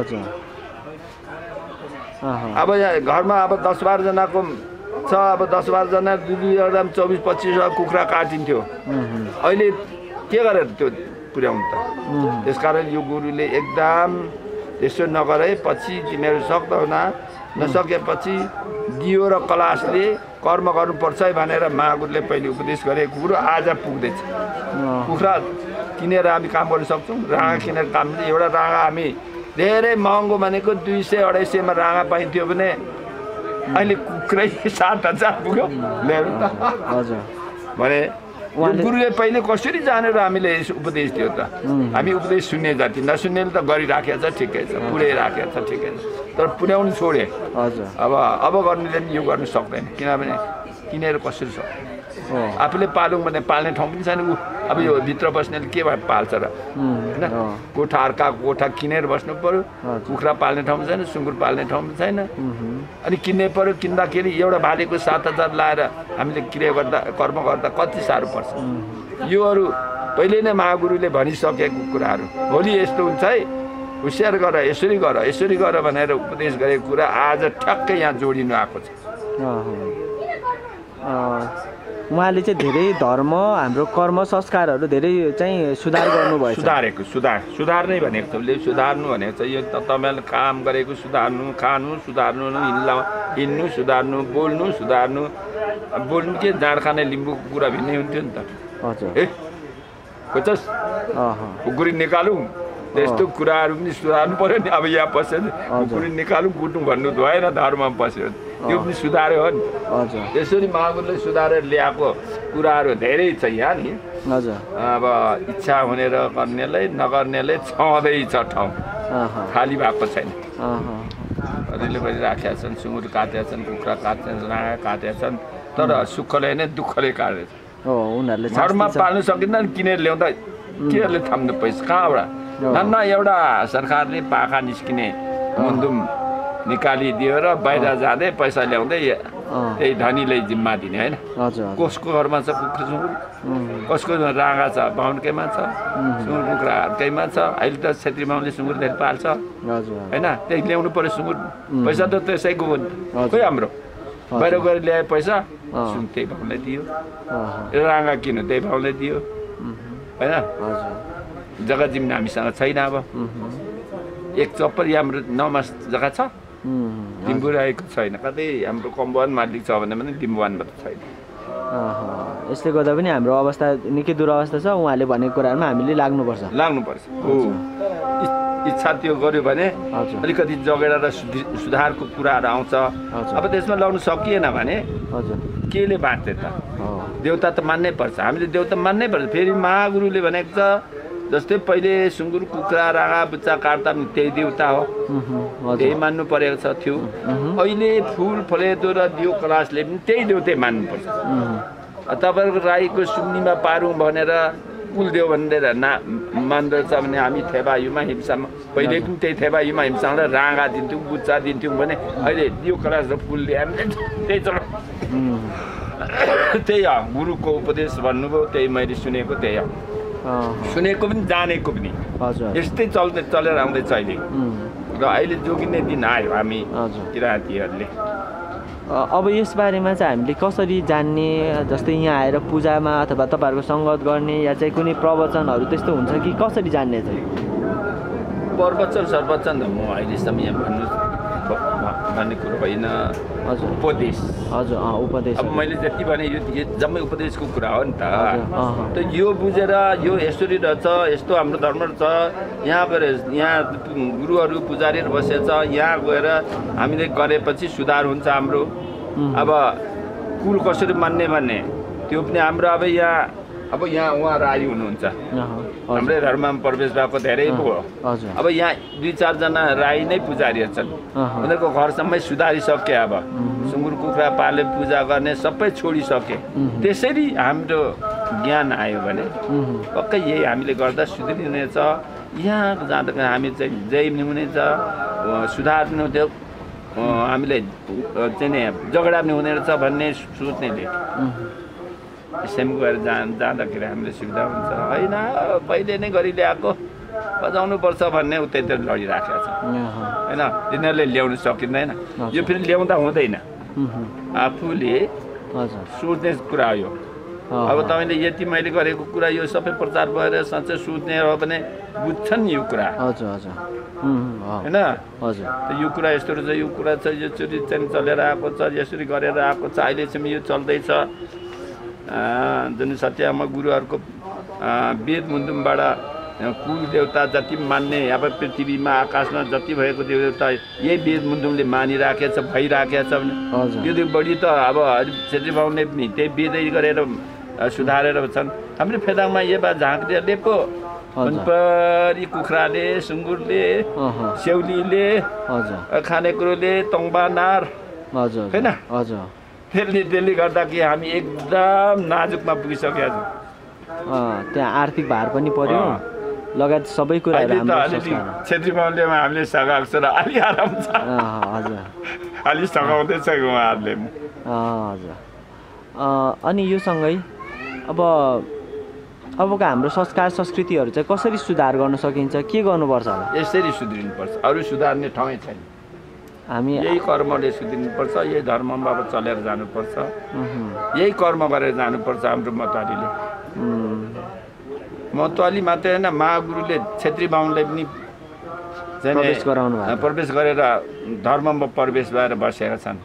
[SPEAKER 2] अब घरमा अब 10-12 जनाको छ अब 10-12 जना 24-25 कुखुरा काटिन्थ्यो अहिले के गरेर त्यो पुर्याउनु त त्यसकारण यो गुरुले एकदम त्यसो नगर है पछि तिमीहरू सक्दैन नसकेपछि दियो र क्लासले कर्म गर्नुपर्छ है भनेर महागुरुले पहिले उपदेश गरेको कुरो आज पुग्दैछ कुखुरा किनेर हामी काम गर्न सक्छौँ राँगा किनेर काम एउटा राँगा हामी धेरै महँगो भनेको 200-250 मा राँगा पाइन्थ्यो भने अहिले कुखुरै 7,000 पुग्यो ल्याउनु त भने गुरुले पहिले कसरी जानेर हामीले उपदेश दियो त हामी उपदेश सुन्ने जाति नसुन्नेले त गरिराखेको छ ठिकै छ पुर्याइराखेको छ ठिकै छ तर पुर्याउनु छोडे अब गर्नेले पनि यो गर्नु सक्दैन किनभने किनेर कसरी सक्छ आफूले पालौँ भने पाल्ने ठाउँ पनि छैन अब यो भित्र बस्नेले के भए पाल्छ र होइन कोठा अर्का कोठा किनेर बस्नु पर्यो कुखुरा पाल्ने ठाउँ छैन सुँगुर पाल्ने ठाउँ छैन अनि किन्नै पर्यो किन्दाखेरि एउटा भालेको 7,000 लाएर हामीले क्रिया गर्दा कर्म गर्दा कति साह्रो पर्छ योहरू पहिले नै महागुरुले भनिसकेको कुराहरू भोलि यस्तो हुन्छ है होसियार गर यसरी गर भनेर उपदेश गरेको कुरा आज ठ्याक्कै यहाँ जोडिनु आएको छ
[SPEAKER 1] उहाँले चाहिँ धेरै धर्म हाम्रो कर्म संस्कारहरू धेरै चाहिँ सुधार गर्नुभयो
[SPEAKER 2] सुधार नै भनेको छ उसले सुधार्नु भनेको छ यो तपाईँले काम गरेको सुधार्नु खानु सुधार्नु हिँड्नु सुधार्नु बोल्नु बोल्नु के जाँड खाने लिम्बूको कुरा भिन्नै हुन्थ्यो नि त
[SPEAKER 1] हजुर
[SPEAKER 2] खोजस् कुकुरी निकालौँ त्यस्तो कुराहरू पनि सुधार्नु पर्यो नि अब यहाँ बसेर कुकुरी निकालौँ कुट्नु भन्नु भएन धर्ममा बस्यो त्यो पनि सुधार्यो हो नि त्यसरी महागुरुले सुधारेर ल्याएको कुराहरू धेरै छ यहाँ नि अब इच्छा हुने र गर्नेलाई नगर्नेले छँदैछ ठाउँ खाली भएको छैन कतिले गरिराखेका छन् सुँगुर काटेका छन् कुखुरा काटेका छन् राँगा काटेका छन् तर सुखले नै दुःखले काटेछ घरमा पाल्नु सकिन्न किनेर ल्याउँदा केले थाम्नु पैसा कहाँबाट न एउटा सरकारले पाखा निस्किने मुन्दुम निकालिदियो र बाहिर जाँदै पैसा ल्याउँदै त्यही धनीले जिम्मा दिने होइन कसको घरमा छ कुखुरा सुँगुर कसको राँगा छ बाहुनकैमा छ सुँगुर कुखुरा अर्कैमा छ अहिले त छेत्री बाहुनले सुँगुर धेरै पाल्छ होइन त्यही ल्याउनु पर्यो सुँगुर पैसा त त्यसैको हो खोइ हाम्रो बाहिर गएर ल्याए पैसा सुँगुर त्यही बाहुनलाई दियो राँगा किन्यो त्यही बाहुनलाई दियो होइन जग्गा जिम्मा हामीसँग छैन अब एक चप्पर हाम्रो 9 मास जग्गा छ लिम्बू रहेको छैन कतै हाम्रो कम्बुवान मालिक छ भने पनि लिम्बुवानमा त छैन
[SPEAKER 1] यसले गर्दा पनि हाम्रो अवस्था निकै दुरवस्था छ उहाँले भनेको कुराहरुमा हामीले लाग्नुपर्छ
[SPEAKER 2] इच्छा त्यो गर्यो भने अलिकति जगेडा र सुधारको कुराहरू आउँछ अब त्यसमा लाउन सकिएन भने केले बाँच्छ त देउता त मान्नै पर्छ हामीले देउता मान्नै पर्छ फेरि महागुरुले भनेको छ जस्तै पहिले सुँगुर कुखुरा राँगा बुच्चा काट्दा पनि त्यही देउता हो त्यही मान्नु परेको छ थियो अहिले फुल फलेदो र दियो कलासले पनि त्यही देउतै मान्नुपर्छ तपाईँहरूको राईको सुन्नीमा पारौँ भनेर कुलदेव भनेर मान्दछ भने हामी थेबायुमा हिंसामा पहिले पनि त्यही थेबायुमा हिंसालाई राँगा दिन्थ्यौँ बुच्चा दिन्थ्यौँ भने अहिले दियो कलास र फुलले हामीले त्यही चल त्यही हो गुरुको उपदेश भन्नुभयो त्यही मैले सुनेको त्यही हो सुनेको पनि जानेको पनि यस्तै चलेर आउँदैछ अहिले र अहिले जोगिने दिन आयो हामी किराँतीहरूले
[SPEAKER 1] अब यसबारेमा चाहिँ हामीले कसरी जान्ने जस्तै यहाँ आएर पूजामा अथवा तपाईँहरूको सङ्गत गर्ने या चाहिँ कुनै प्रवचनहरू त्यस्तो हुन्छ कि कसरी जान्ने चाहिँ
[SPEAKER 2] प्रवचन सर्वचन त म अहिलेसम्म यहाँ भन्ने कुरो होइन उपदेश
[SPEAKER 1] उपदेश
[SPEAKER 2] अब मैले जति भने यो जम्मै उपदेशको कुरा हो नि त यो बुझेर यो यसरी रहेछ यस्तो हाम्रो धर्म छ यहाँ गएर यहाँ गुरुहरू पुजारीहरू बसेछ यहाँ गएर हामीले गरेपछि सुधार हुन्छ हाम्रो अब कुल कसरी मान्ने भन्ने त्यो पनि हाम्रो अब यहाँ अब यहाँ उहाँ राई हुनुहुन्छ, हाम्रै धर्ममा प्रवेश भएको धेरै भयो। अब यहाँ 2-4 जना राई नै पुजारीहरू छन्, उनीहरूको घरसम्मै सुधारिसके। अब सुँगुर कुखुरा पाले पूजा गर्ने सबै छोडिसके। त्यसरी हाम्रो ज्ञान आयो भने पक्कै यही हामीले गर्दा सुध्रिनेछ। यहाँ जाँदा हामी चाहिँ जय पनि हुनेछ, सुधार पनि हुन्थ्यो, हामीले चाहिँ नि झगडा पनि हुने रहेछ भन्ने सोच्नेले सेम गएर जाँदाखेरि हामीले सुविधा हुन्छ। होइन पहिले नै गरी ल्याएको बजाउनुपर्छ भन्ने उतैतिर लडिराखेको छ होइन। तिनीहरूले ल्याउनु सकिँदैन, यो फेरि ल्याउँदा हुँदैन, आफूले सोच्ने कुरा हो यो। अब तपाईँले यति मैले गरेको कुरा यो सबै प्रचार भएर साँच्चै सोच्ने हो भने बुझ्छन् यो कुरा होइन। यो कुरा यस्तो रहेछ, यो कुरा चाहिँ यसरी चाहिँ चलेर आएको छ, यसरी गरेर आएको छ, अहिलेसम्म यो चल्दैछ। जुन सत्यामा गुरुहरूको वेद मुन्दुमबाट कुल देवता जति मान्ने अब पृथ्वीमा आकाशमा जति भएको देवता यही वेद मुन्दुमले मानिराखेको छ, भइराखेको छ भने त्यो बढी त अब छेत्री बाहुनले पनि त्यही वेदै गरेर सुधारेर छन्। हाम्रो फेदाङमा यो बा झाँक्रीहरूले पो मनपरी कुखुराले, सुँगुरले, स्याउलीले, खानेकुरोले, तोङ्बा नार होइन, त्यसले गर्दा कि हामी एकदम नाजुकमा पुगिसकेका छौँ।
[SPEAKER 1] त्यहाँ आर्थिक भार पनि पर्यो लगायत सबै कुराहरू।
[SPEAKER 2] छेत्री बाहुनले हामीले सघाएको छ र अलि आराम छ, अलि सघाउँदैछ उहाँहरूले।
[SPEAKER 1] हजुर। अनि यो सँगै अबको हाम्रो संस्कार संस्कृतिहरू चाहिँ कसरी सुधार गर्न सकिन्छ, के गर्नुपर्छ होला?
[SPEAKER 2] यसरी सुध्रिनुपर्छ, अरू सुधार्ने ठाउँै छैन। हामी यही कर्मले सुध्रिनुपर्छ, यही धर्ममा अब चलेर जानुपर्छ, यही कर्म गरेर जानुपर्छ। हाम्रो मतवालीले मतवाली मात्रै होइन, महागुरुले छेत्री बाहुनलाई पनि प्रवेश गरेर धर्ममा प्रवेश भएर बसेका छन्।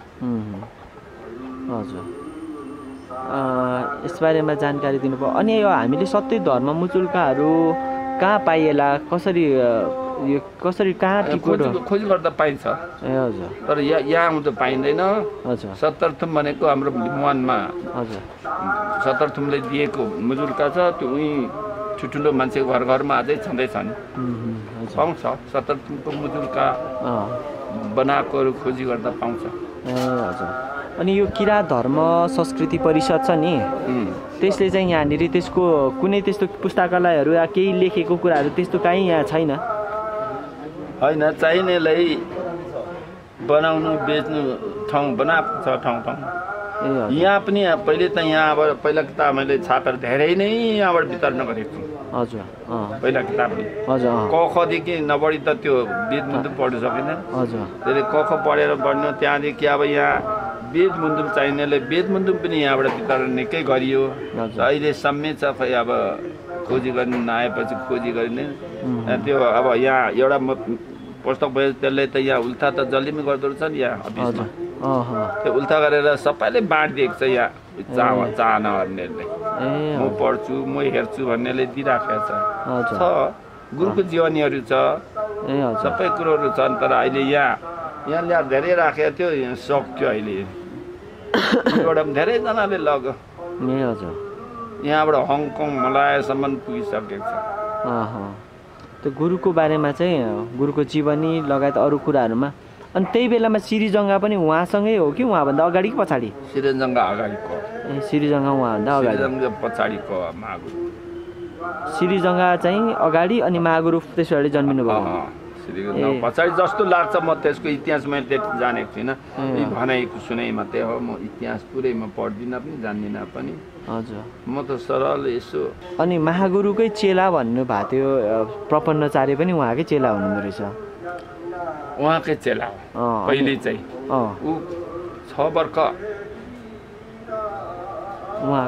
[SPEAKER 1] हजुर, यसबारेमा जानकारी दिनुभयो। अनि यो हामीले सत्य धर्म मुचुल्काहरू कहाँ पाइएला, कसरी कहाँ
[SPEAKER 2] खोजी गर्दा पाइन्छ?
[SPEAKER 1] ए हजुर।
[SPEAKER 2] तर यहाँ आउँदा पाइँदैन। हजुर। 70 थुम भनेको हाम्रो मुहानमा हजुर 70 थुमले दिएको मुजुल्का छ, त्यो उहीँ ठुल्ठुलो मान्छेको घरमा अझै छँदैछ नि, पाउँछ। 70 थुमको मुजुल्का बनाएकोहरू खोजी गर्दा पाउँछ।
[SPEAKER 1] ए हजुर। अनि यो किराँत धर्म संस्कृति परिषद छ नि, त्यसले चाहिँ यहाँनिर त्यसको कुनै त्यस्तो पुस्तकालयहरू या केही लेखेको कुराहरू त्यस्तो कहीँ यहाँ छैन?
[SPEAKER 2] होइन, चाहिनेलाई बनाउनु बेच्नु ठाउँ बनाएको छ ठाउँ ठाउँ। यहाँ पनि पहिले त यहाँ अब पहिला किताब मैले छापेर धेरै नै यहाँबाट वितरण गरेको छु।
[SPEAKER 1] हजुर।
[SPEAKER 2] पहिला किताब
[SPEAKER 1] हजुर।
[SPEAKER 2] क खदेखि नबढी त त्यो वेद मुन्दुम पढ्नु सकिँदैन।
[SPEAKER 1] हजुर।
[SPEAKER 2] त्यसले क ख पढेर बढ्नु, त्यहाँदेखि अब यहाँ वेद मुन्दुम चाहिनेलाई वेद मुन्दुम पनि यहाँबाट वितरण निकै गरियो। अहिले सम्मै छ, खै अब खोजी गर्नु नआएपछि खोजी गरिने त्यो। अब यहाँ एउटा पुस्तक भयो, त्यसले त यहाँ उल्था त जसले पनि गर्दो रहेछ नि यहाँ अफिसमा, त्यो उल्था गरेर सबैले बाँडिदिएको छ यहाँ चाहना भन्नेहरूले। म पढ्छु, म हेर्छु भन्नेले दिइराखेको छ। गुरुको जीवनीहरू छ, सबै कुरोहरू छन्। तर अहिले यहाँ ल्याएर धेरै राखेको थियो, सक्यो अहिले एउटा धेरैजनाले लग्यो। यहाँबाट हङकङ मलायासम्म पुगिसकेको छ।
[SPEAKER 1] त्यो गुरुको बारेमा चाहिँ गुरुको जीवनी लगायत अरू कुराहरूमा। अनि त्यही बेलामा सिरिजङ्गा पनि उहाँसँगै हो कि उहाँभन्दा अगाडि कि पछाडि?
[SPEAKER 2] सिरिजङ्गा अगाडिको।
[SPEAKER 1] ए सिरिजङ्गा उहाँभन्दा अगाडि,
[SPEAKER 2] पछाडिको महागुरु।
[SPEAKER 1] सिरिजङ्गा चाहिँ अगाडि अनि महागुरु त्यसरी जन्मिनु भयो।
[SPEAKER 2] पछाडि जस्तो लाग्छ। म त्यसको इतिहास मैले त्यति जानेको छुइनँ, भनाइको सुनाइ मात्रै हो। म इतिहास पुरै म पढ्दिनँ पनि जान्दिनँ पनि।
[SPEAKER 1] हजुर।
[SPEAKER 2] म त सरल यसो।
[SPEAKER 1] अनि महागुरुकै चेला भन्नु भएको थियो, प्रपन्नचार्य पनि उहाँकै चेला हुनुहुँदो रहेछ?
[SPEAKER 2] उहाँकै चेला हो पहिले चाहिँ। ऊ 6 वर्ष उहाँ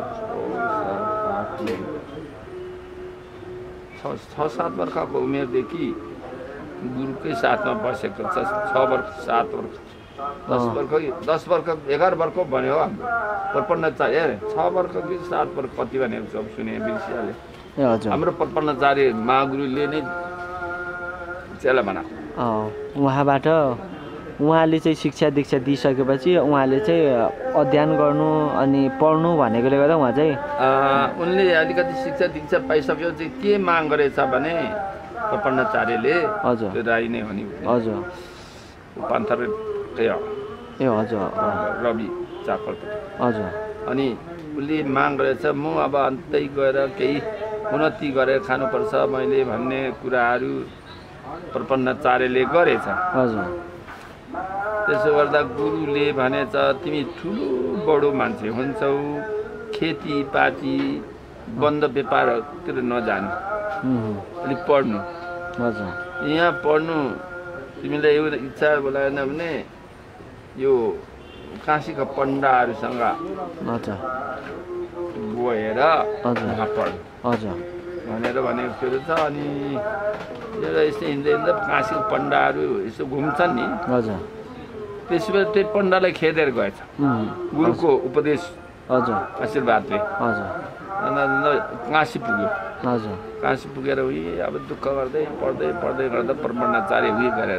[SPEAKER 2] 6-7 वर्षको उमेरदेखि गुरुकै साथमा बसेको छ। 6 वर्ष 7 वर्ष 10 वर्ष 11 वर्ष भन्यो हाम्रो प्रपन्नचार्य। 6 वर्ष कि 7 वर्ष कति भनेको छ सुने बिर्सिहाले। हाम्रो प्रपन्नचार्य महागुरुले नै चेला बनाएको।
[SPEAKER 1] उहाँले चाहिँ शिक्षा दीक्षा दिइसकेपछि उहाँले चाहिँ अध्ययन गर्नु अनि पढ्नु भनेकोले गर्दा उहाँ चाहिँ
[SPEAKER 2] उनले अलिकति शिक्षा दीक्षा पाइसकेपछि के माग गरेछ भने प्रपन्नाचार्यले
[SPEAKER 1] हजुर
[SPEAKER 2] त्यो राई नै हो नि
[SPEAKER 1] हजुर
[SPEAKER 2] पान्थरकै हो
[SPEAKER 1] ए हजुर
[SPEAKER 2] रवि चाकलपट्टि
[SPEAKER 1] हजुर
[SPEAKER 2] अनि उसले माग गरेछ म अब अन्तै गएर केही उन्नति गरेर खानुपर्छ मैले भन्ने कुराहरू प्रपन्नाचार्यले गरेछ
[SPEAKER 1] हजुर
[SPEAKER 2] त्यसो गर्दा गुरुले भनेछ तिमी ठुलो बडो मान्छे हुन्छौ खेतीपाती बन्द व्यापारतिर नजानु अलिक पढ्नु
[SPEAKER 1] हजुर
[SPEAKER 2] यहाँ पढ्नु तिमीलाई एउटा इच्छा बोलाएन भने यो काशीका पण्डाहरूसँग
[SPEAKER 1] हजुर
[SPEAKER 2] गएर
[SPEAKER 1] हजुर
[SPEAKER 2] पढ्नु
[SPEAKER 1] हजुर
[SPEAKER 2] भनेर भनेको थियो छ अनि एउटा यस्तो हिँड्दै हिँड्दा काशीको पण्डाहरू यसो घुम्छन् नि
[SPEAKER 1] हजुर
[SPEAKER 2] त्यसपछि त्यही पण्डालाई खेदेर गएछ गुरुको उपदेश
[SPEAKER 1] हजुर
[SPEAKER 2] आशीर्वादले
[SPEAKER 1] हजुर
[SPEAKER 2] काशी पुग्यो
[SPEAKER 1] हजुर
[SPEAKER 2] काशी पुगेर अब दुःख गर्दै पढ्दै पढ्दै गर्दा प्रपन्नाचार्य गरेर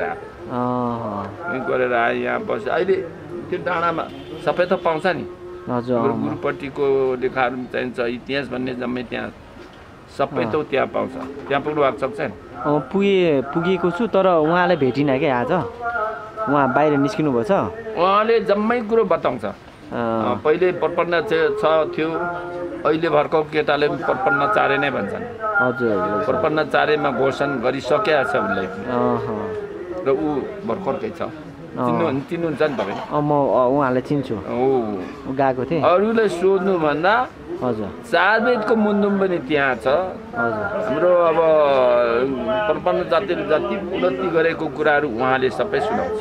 [SPEAKER 2] आयो गरेर आयो यहाँ बस्यो अहिले त्यो डाँडामा सबै त पाउँछ नि
[SPEAKER 1] हजुर
[SPEAKER 2] गुरुपट्टिको लेखाहरू चाहिन्छ इतिहास भन्ने जम्मै त्यहाँ सबै त त्यहाँ पाउँछ त्यहाँ पुग्नु भएको सक्छ नि
[SPEAKER 1] पुगेको छु तर उहाँलाई भेटिनँ क्या आज उहाँ बाहिर निस्किनु भएको छ
[SPEAKER 2] उहाँले जम्मै कुरो बताउँछ पहिले प्रपन्न थियो अहिले भर्खर केटाले प्रपन्नाचार्य नै भन्छन्
[SPEAKER 1] हजुर
[SPEAKER 2] प्रपन्नाचार्यमा घोषण गरिसकेका छ उसले र ऊ भर्खरकै छ चिन्नुहुन्छ नि तपाईँ
[SPEAKER 1] म उहाँलाई चिन्छु गएको थिएँ
[SPEAKER 2] अरूले सोध्नुभन्दा
[SPEAKER 1] हजुर
[SPEAKER 2] 4 वेदको मुन्दुम पनि त्यहाँ छ हाम्रो अब प्रपन्न जातिले जति उन्नति गरेको कुराहरू उहाँले सबै सुनाउँछ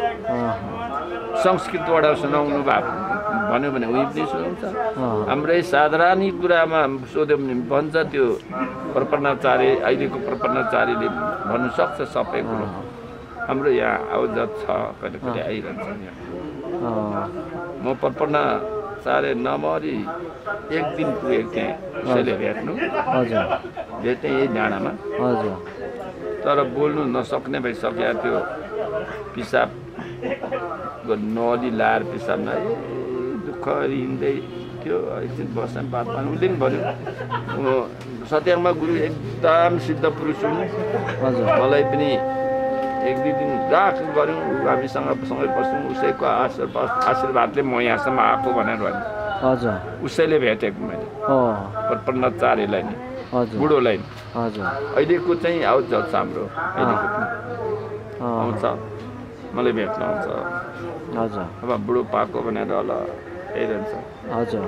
[SPEAKER 2] संस्कृतबाट सुनाउनु भएको भन्यो भने उही पनि सुनाउँछ हाम्रै साधारण कुरामा सोध्यो भने भन्छ त्यो प्रपन्नाचार्य अहिलेको प्रपन्नाचार्यले भन्नु सक्छ सबै कुरो हाम्रो यहाँ आवजत छ कहिले कहिले आइरहन्छ यहाँ म प्रपन्नाचार्य नमरी एक दिन पुगेको थिएँ उसैले भेट्नु भेटेँ यही डाँडामा तर बोल्नु नसक्ने भइसक्यो त्यो पिसाब नली लाएर पिसाबमा दुःख हिँड्दै थियो एकछिन बस्न बात मार्नु उसले पनि भन्यो सत्याङमा गुरु एकदम सिद्ध पुरुष हुन् मलाई पनि 1-2 दिन राख गऱ्यौँ हामीसँग सँगै बस्यौँ उसैको आशीर्वादले म यहाँसम्म आएको भनेर भन्यो
[SPEAKER 1] हजुर
[SPEAKER 2] उसैले भेटेको मैले प्रपन्नाचार्यलाई नि बुढोलाई नि अहिलेको चाहिँ आउँछ हाम्रो अहिलेको पनि आउँछ मलाई भेट्न आउँछ
[SPEAKER 1] हजुर
[SPEAKER 2] अब बुढो पाएको भनेर होला हेरिरहन्छ
[SPEAKER 1] हजुर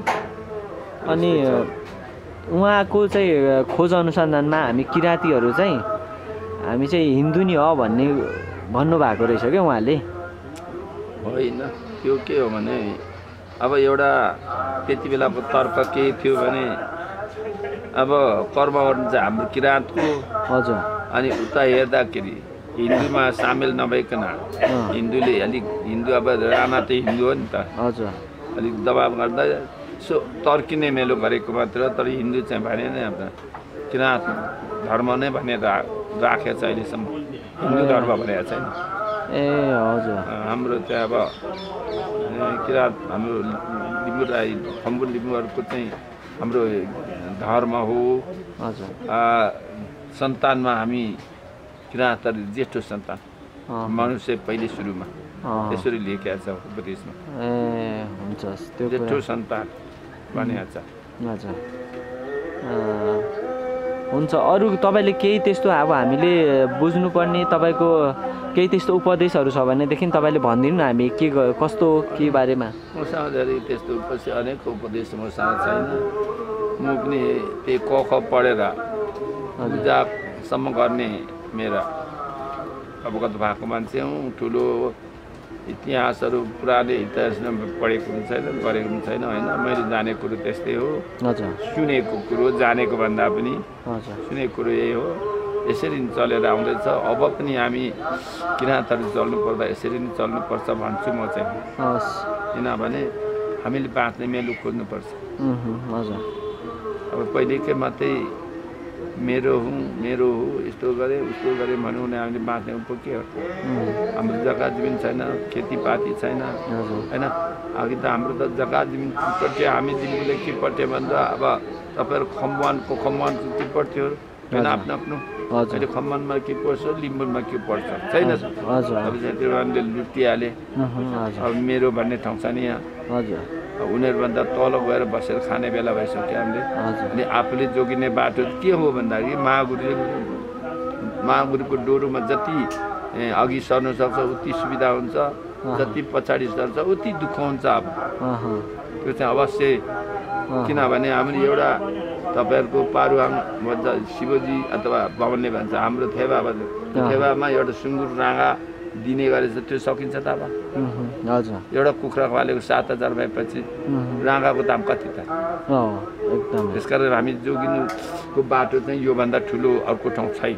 [SPEAKER 1] अनि उहाँको चाहिँ खोज अनुसन्धानमा हामी किराँतीहरू चाहिँ हामी चाहिँ हिन्दू नि हो भन्ने भन्नुभएको रहेछ क्या उहाँले
[SPEAKER 2] होइन त्यो के हो भने अब एउटा त्यति बेलाको तर्क के थियो भने अब कर्म गर्नु चाहिँ हाम्रो किराँतको
[SPEAKER 1] हजुर
[SPEAKER 2] अनि उता हेर्दाखेरि हिन्दूमा सामेल नभइकन हिन्दूले अलिक हिन्दू अब राणा त हिन्दू हो नि त
[SPEAKER 1] हजुर
[SPEAKER 2] अलिक दबाब गर्दा यसो तर्किने मेलो गरेको मात्र तर हिन्दू चाहिँ भने नै अब किराँत धर्म नै भनेर राखेको छ अहिलेसम्म हिन्दू धर्म भनेको छैन
[SPEAKER 1] ए हजुर
[SPEAKER 2] हाम्रो चाहिँ अब किराँत हाम्रो लिम्बू राई खम्बु लिम्बूहरूको चाहिँ हाम्रो धर्म हो
[SPEAKER 1] हजुर
[SPEAKER 2] सन्तानमा हामी किराँतहरू जेठो सन्तान मनुष्य पहिले सुरुमा त्यसरी लेखेको छ उपदेशमा
[SPEAKER 1] ए हुन्छ त्यो
[SPEAKER 2] जेठो सन्तान भनेको छ
[SPEAKER 1] हजुर हुन्छ अरू तपाईँले केही त्यस्तो अब हामीले बुझ्नुपर्ने तपाईँको केही त्यस्तो उपदेशहरू छ भनेदेखि तपाईँले भनिदिनु न हामी के कस्तो के बारेमा
[SPEAKER 2] मसँग धेरै त्यस्तो अनेक उपदेश मसँग छैन म पनि त्यही क ख पढेर पूजासम्म गर्ने मेरा अवगत भएको मान्छे हुँ ठुलो इतिहासहरू पुरानो इतिहासमा पढेको पनि छैन गरेको पनि छैन होइन मैले जानेको कुरो त्यस्तै हो सुनेको कुरो जानेको भन्दा पनि सुनेको कुरो यही हो यसरी नै चलेर आउँदैछ अब पनि हामी किराँतहरू चल्नुपर्दा यसरी नै चल्नुपर्छ भन्छु म चाहिँ किनभने हामीले बाँच्ने मेलो खोज्नुपर्छ अब पहिलेकै मात्रै मेरो हो यस्तो गरे उस्तो गरे भन्यो भने हामीले बाँच्ने पो के हो हाम्रो जग्गा जमिन छैन खेतीपाती छैन होइन अघि त हाम्रो त जग्गा जमिन पर्थ्यो हामी दिदीले के पर्थ्यो भन्दा अब तपाईँहरू खम्बानको के पर्थ्यो होइन आफ्नो आफ्नो अहिले खम्बानमा के पर्छ लिम्बुमा के पर्छ छैन अब त्यो मान्छेले लुटिहाले अब मेरो भन्ने ठाउँ छ नि यहाँ उनीहरूभन्दा तल गएर बसेर खाने बेला भइसक्यो हामीले अनि आफूले जोगिने बाटो के हो भन्दाखेरि महागुरुको डोरोमा जति अघि सर्नु सक्छ उति सुविधा हुन्छ जति पछाडि सर्छ उति दुःख हुन्छ अब त्यो चाहिँ अवश्य किनभने हामीले एउटा तपाईँहरूको पारुहाङ भन्छ शिवजी अथवा भवनले भन्छ हाम्रो थेवामा एउटा सुँगुर राँगा दिने गरेछ त्यो सकिन्छ त अब एउटा कुखुरा पालेको 7,000 भएपछि राँगाको दाम कति त त्यसकारण हामी जोगिनुको बाटो चाहिँ योभन्दा ठुलो अर्को ठाउँ छैन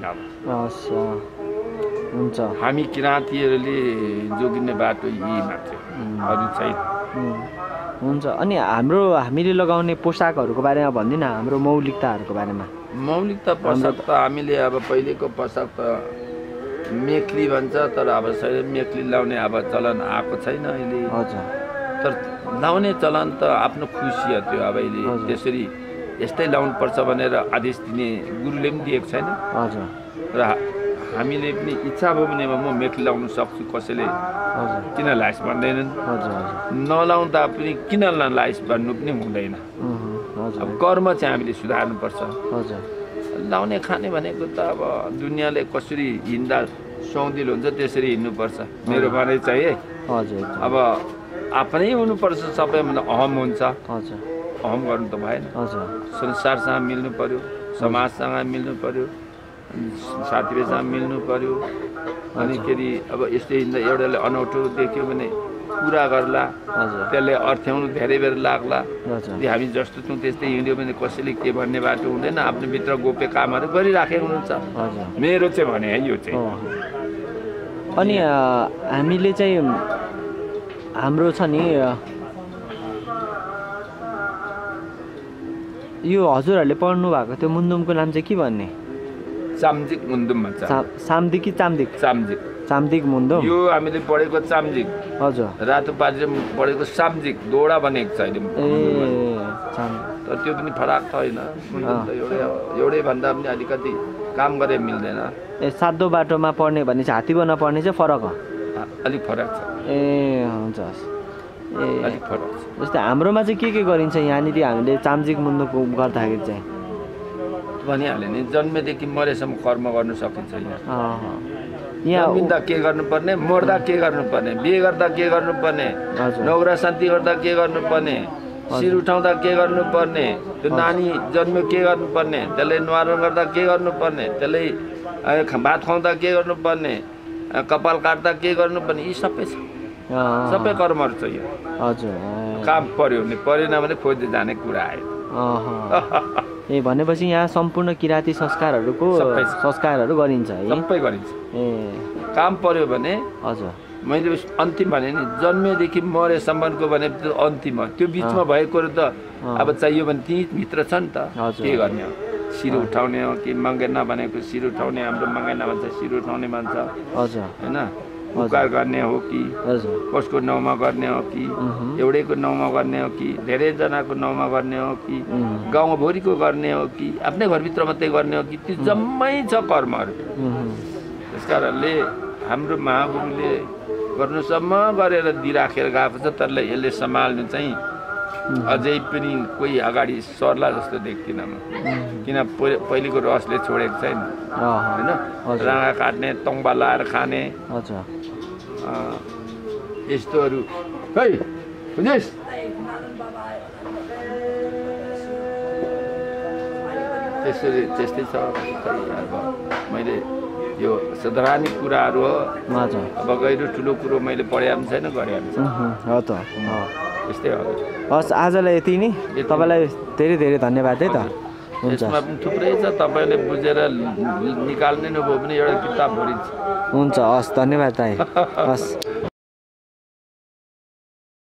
[SPEAKER 1] हुन्छ
[SPEAKER 2] हामी किराँतीहरूले जोगिने बाटो यही मात्र अरू छैन
[SPEAKER 1] हुन्छ अनि हामीले लगाउने पोसाकहरूको बारेमा भन्दिन हाम्रो मौलिकताहरूको बारेमा
[SPEAKER 2] मौलिकता पोसाक त हामीले अब पहिलेको पोसाक त मेखली भन्छ तर अब मेखली लाउने अब चलन आएको छैन अहिले तर लाउने चलन त आफ्नो खुसी हो त्यो अब अहिले त्यसरी यस्तै लाउनुपर्छ भनेर आदेश दिने गुरुले पनि दिएको छैन र हामीले पनि इच्छा भयो भने म मेखली लाउन सक्छु कसैले किन लाइस भन्दैनन् नलाउँदा पनि किन लाइस भन्नु पनि हुँदैन अब कर्म चाहिँ हामीले सुधार्नुपर्छ लाउने खाने भनेको त अब दुनियाँले कसरी हिँड्दा सौदिलो हुन्छ त्यसरी हिँड्नुपर्छ मेरो भनाइ चाहिँ है अब आफ्नै हुनुपर्छ सबैभन्दा अहम हुन्छ अहम गर्नु त भएन संसारसँग मिल्नु पर्यो समाजसँग मिल्नु पर्यो साथीभाइसँग मिल्नु पर्यो अनिखेरि अब यस्तै हिँड्दा एउटाले अनौठो देख्यो भने पुरा गर्ला त्यसले अर्थ्याउनु धेरै बेर लाग्ला हामी जस्तो छौँ त्यस्तै हिँड्यो भने कसैले के भन्ने बाटो हुँदैन आफ्नो भित्र गोप्य कामहरू गरिराखेको हुनुहुन्छ मेरो चाहिँ भने है यो चाहिँ
[SPEAKER 1] अनि हामीले चाहिँ हाम्रो छ नि यो हजुरहरूले पढ्नु भएको त्यो मुन्दुमको नाम चाहिँ के भन्ने
[SPEAKER 2] चाम्जिक मुन्दुम भन्छ
[SPEAKER 1] सामदिक कि चाम्दिक चाम्दिक मुन्दुम
[SPEAKER 2] यो हामीले पढेको चाम्जिक
[SPEAKER 1] हजुर
[SPEAKER 2] रातो पारेर पढेको साम्जिक दोडा बनेको छ अहिले तर त्यो पनि फरक त होइन एउटै भन्दा पनि अलिकति काम गरे मिल्दैन
[SPEAKER 1] सातो बाटोमा पढ्ने भने चाहिँ हात्तीमा पढ्ने चाहिँ फरक हो
[SPEAKER 2] अलिक फरक छ
[SPEAKER 1] हुन्छ
[SPEAKER 2] अलिक फरक छ
[SPEAKER 1] जस्तै हाम्रोमा चाहिँ के गरिन्छ यहाँनिर हामीले चाम्जिक मुन्दुको गर्दाखेरि चाहिँ
[SPEAKER 2] भनिहाल्यो नि जन्मेदेखि मरेसम्म कर्म गर्न सकिन्छ
[SPEAKER 1] यहाँ
[SPEAKER 2] जन्मिँदा के गर्नुपर्ने मर्दा के गर्नुपर्ने बिहे गर्दा के गर्नुपर्ने नौरा शान्ति गर्दा के गर्नुपर्ने शिर उठाउँदा के गर्नुपर्ने त्यो नानी जन्म्यो के गर्नुपर्ने त्यसले न्वारण गर्दा के गर्नुपर्ने त्यसले भात खुवाउँदा के गर्नुपर्ने कपाल काट्दा के गर्नुपर्ने यी सबै छ सबै कर्महरू छ यो काम पर्यो भने परेन भने खोज्दै जाने कुरा आयो
[SPEAKER 1] भनेपछि यहाँ सम्पूर्ण किराँती संस्कारहरू गरिन्छ है
[SPEAKER 2] सबै गरिन्छ काम पर्यो भने
[SPEAKER 1] हजुर
[SPEAKER 2] मैले अन्तिम भने नि जन्मेदेखि मरेसम्मको भने त्यो अन्तिम हो त्यो बिचमा भएको त अब चाहियो भने त्यही भित्र छ नि त के गर्ने हो शिर उठाउने हो कि मङ्गेना भनेको शिर उठाउने हाम्रो मङ्गेना भन्छ शिर उठाउने भन्छ होइन उपकार गर्ने हो कि कसको नाउँमा गर्ने हो कि एउटैको नाउँमा गर्ने हो कि धेरैजनाको नाउँमा गर्ने हो कि गाउँभरिको गर्ने हो कि आफ्नै घरभित्र मात्रै गर्ने हो कि त्यो जम्मै छ कर्महरू त्यस कारणले हाम्रो महागुरुले गर्नुसम्म गरेर दिइराखेर गएको छ तर यसले सम्हाल्नु चाहिँ अझै पनि कोही अगाडि सर्ला जस्तो देख्दिनँ म किन पहिलेको रसले छोडेको छैन होइन राँगा काट्ने तङ्बा लाएर खाने यस्तोहरू खै बुझेस् त्यस्तै छ खै अब मैले यो साधारण कुराहरू हो अब गहिरो ठुलो कुरो मैले पढे पनि छैन गरे पनि छैन यस्तै हो
[SPEAKER 1] हस् आजलाई यति नै तपाईँलाई धेरै धेरै धन्यवाद है त
[SPEAKER 2] यसमा पनि थुप्रै छ तपाईँले बुझेर निकाल्ने नभयो भने एउटा किताब भरिन्छ
[SPEAKER 1] हुन्छ हस् धन्यवाद दाइ हस्